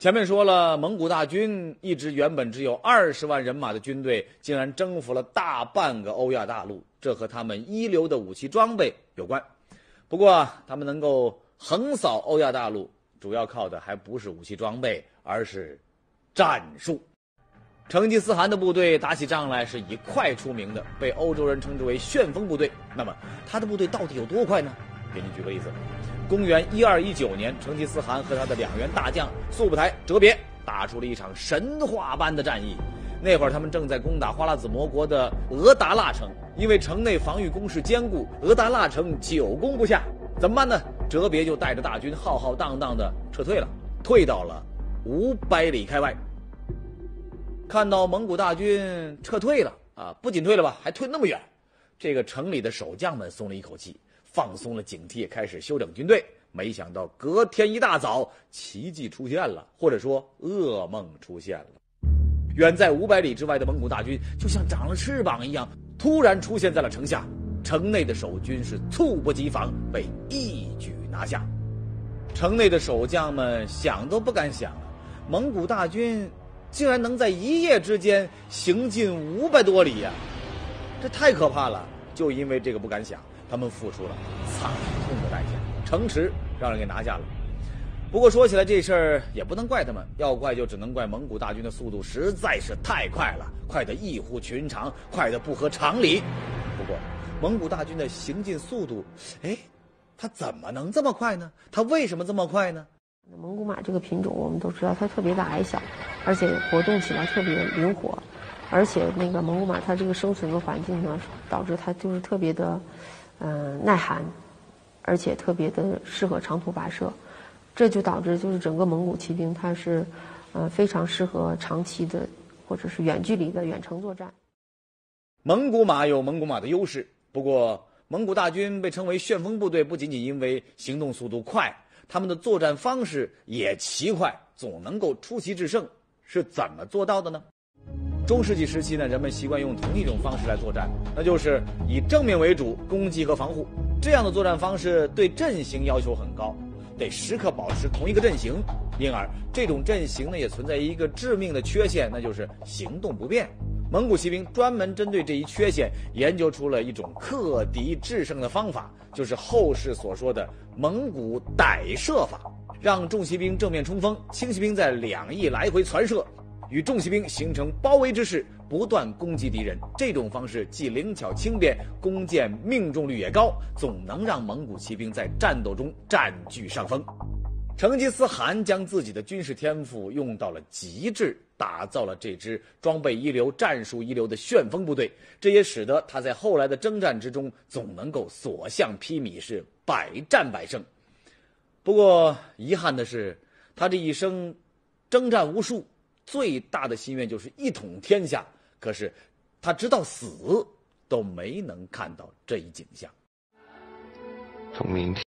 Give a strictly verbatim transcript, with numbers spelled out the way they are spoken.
前面说了，蒙古大军一支原本只有二十万人马的军队，竟然征服了大半个欧亚大陆，这和他们一流的武器装备有关。不过，他们能够横扫欧亚大陆，主要靠的还不是武器装备，而是战术。成吉思汗的部队打起仗来是以快出名的，被欧洲人称之为旋风部队。那么，他的部队到底有多快呢？给你举个例子。公元一二一九年，成吉思汗和他的两员大将速不台、哲别打出了一场神话般的战役。那会儿他们正在攻打花剌子模国的额达腊城，因为城内防御工事坚固，额达腊城久攻不下，怎么办呢？哲别就带着大军浩浩荡荡的撤退了，退到了五百里开外。看到蒙古大军撤退了啊，不仅退了吧，还退那么远，这个城里的守将们松了一口气，放松了警惕，开始休整军队。没想到隔天一大早，奇迹出现了，或者说噩梦出现了。远在五百里之外的蒙古大军就像长了翅膀一样，突然出现在了城下。城内的守军是猝不及防，被一举拿下。城内的守将们想都不敢想啊，蒙古大军竟然能在一夜之间行进五百多里呀、啊，这太可怕了！就因为这个不敢想，他们付出了惨痛的代价，城池让人给拿下了。不过说起来这事儿也不能怪他们，要怪就只能怪蒙古大军的速度实在是太快了，快得异乎寻常，快得不合常理。不过蒙古大军的行进速度，哎，它怎么能这么快呢？它为什么这么快呢？ 蒙古马这个品种我们都知道它特别的矮小，而且活动起来特别灵活，而且那个蒙古马它这个生存的环境呢，导致它就是特别的嗯、呃、耐寒，而且特别的适合长途跋涉，这就导致就是整个蒙古骑兵它是呃非常适合长期的或者是远距离的远程作战。 蒙古马有蒙古马的优势，不过蒙古大军被称为旋风部队，不仅仅因为行动速度快，他们的作战方式也奇快，总能够出奇制胜。是怎么做到的呢？中世纪时期呢，人们习惯用同一种方式来作战，那就是以正面为主，攻击和防护。这样的作战方式对阵型要求很高，得时刻保持同一个阵型，因而这种阵型呢也存在一个致命的缺陷，那就是行动不便。蒙古骑兵专门针对这一缺陷研究出了一种克敌制胜的方法，就是后世所说的蒙古逮射法，让重骑兵正面冲锋，轻骑兵在两翼来回传射，与重骑兵形成包围之势，不断攻击敌人。这种方式既灵巧轻便，弓箭命中率也高，总能让蒙古骑兵在战斗中占据上风。成吉思汗将自己的军事天赋用到了极致，打造了这支装备一流、战术一流的旋风部队，这也使得他在后来的征战之中总能够所向披靡，是百战百胜。不过遗憾的是，他这一生征战无数，最大的心愿就是一统天下，可是他直到死都没能看到这一景象。 从明天